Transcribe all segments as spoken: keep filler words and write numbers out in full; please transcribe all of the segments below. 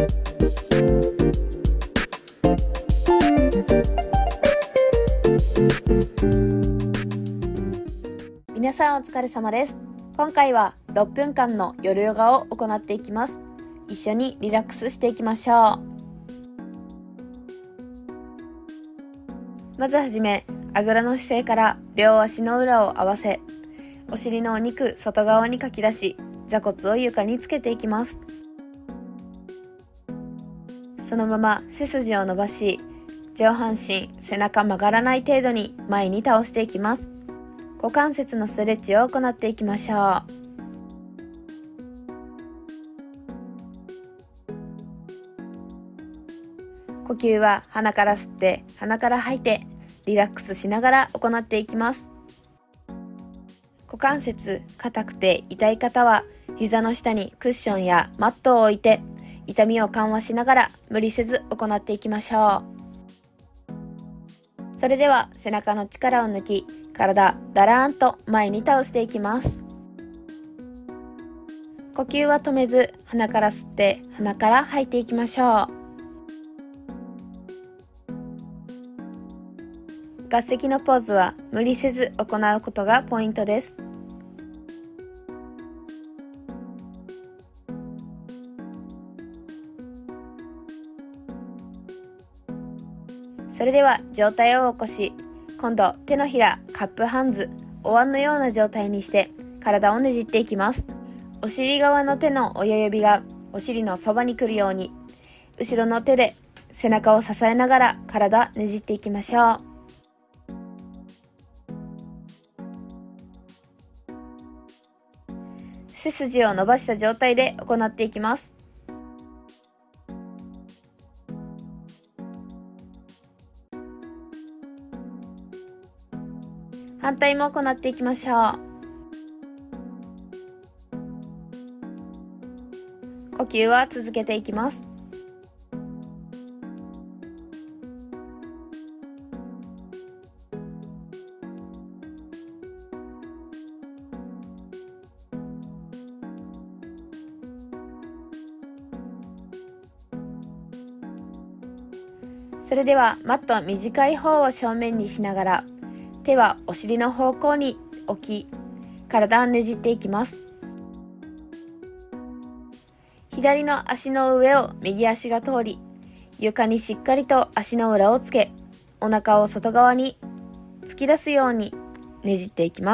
皆さんお疲れ様です。今回はろっぷんかんの夜ヨガを行っていきます。一緒にリラックスしていきましょう。まずはじめ、あぐらの姿勢から両足の裏を合わせ、お尻のお肉外側にかき出し、座骨を床につけていきます。そのまま背筋を伸ばし、上半身、背中曲がらない程度に前に倒していきます。股関節のストレッチを行っていきましょう。呼吸は鼻から吸って鼻から吐いてリラックスしながら行っていきます。股関節硬くて痛い方は膝の下にクッションやマットを置いて痛みを緩和しながら無理せず行っていきましょう。それでは背中の力を抜き、体だらーんと前に倒していきます。呼吸は止めず鼻から吸って鼻から吐いていきましょう。合席のポーズは無理せず行うことがポイントです。それでは上体を起こし、今度手のひらカップハンズ、お椀のような状態にして体をねじっていきます。お尻側の手の親指がお尻のそばに来るように、後ろの手で背中を支えながら体ねじっていきましょう。背筋を伸ばした状態で行っていきます。反対も行っていきましょう。呼吸は続けていきます。それではマット短い方を正面にしながら、手はお尻の方向に置き、体をねじっていきます。左の足の上を右足が通り、床にしっかりと足の裏をつけ、お腹を外側に突き出すようにねじっていきます。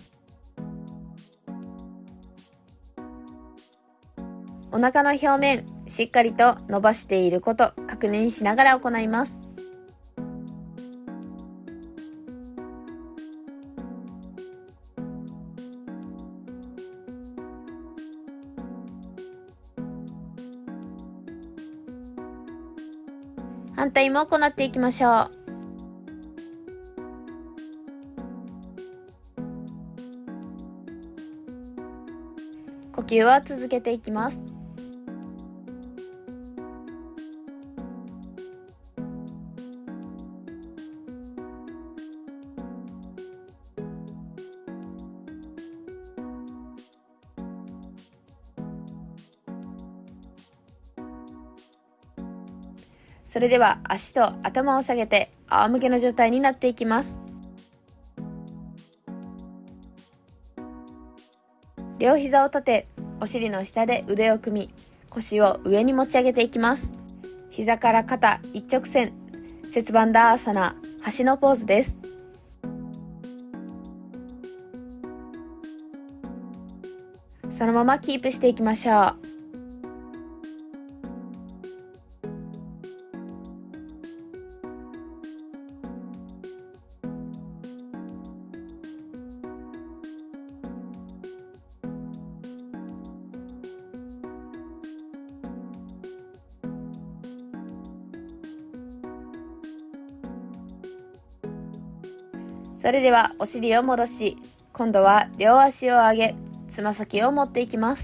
お腹の表面、しっかりと伸ばしていること確認しながら行います。反対も行っていきましょう。呼吸は続けていきます。それでは足と頭を下げて仰向けの状態になっていきます。両膝を立て、お尻の下で腕を組み、腰を上に持ち上げていきます。膝から肩一直線、セツバンダーアーサナ、橋のポーズです。そのままキープしていきましょう。それではお尻を戻し、今度は両足を上げ、つま先を持っていきます。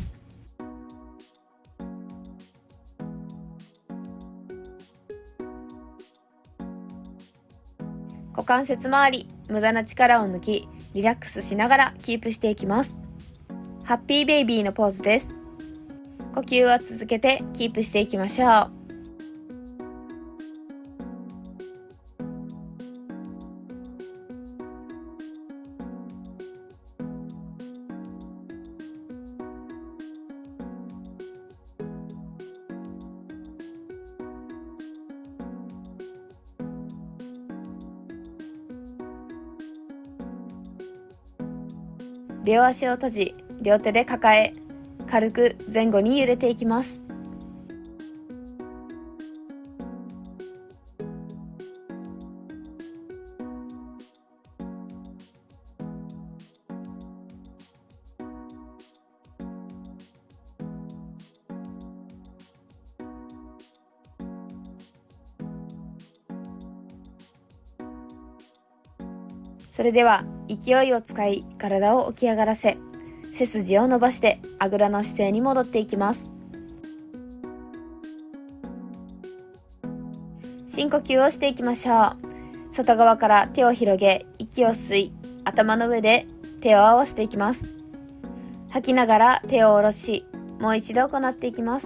股関節周り、無駄な力を抜き、リラックスしながらキープしていきます。ハッピーベイビーのポーズです。 呼吸は続けてキープしていきましょう。両足を閉じ、両手で抱え、軽く前後に揺れていきます。それでは勢いを使い体を起き上がらせ、背筋を伸ばしてあぐらの姿勢に戻っていきます。深呼吸をしていきましょう。外側から手を広げ、息を吸い、頭の上で手を合わせていきます。吐きながら手を下ろし、もう一度行っていきます。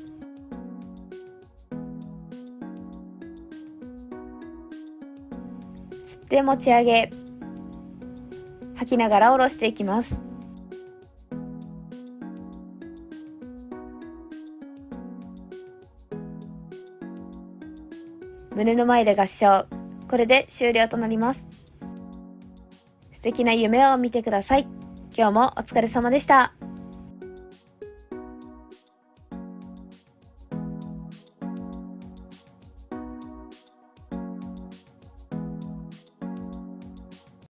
吸って持ち上げ、吐きながら下ろしていきます。胸の前で合掌。これで終了となります。素敵な夢を見てください。今日もお疲れ様でした。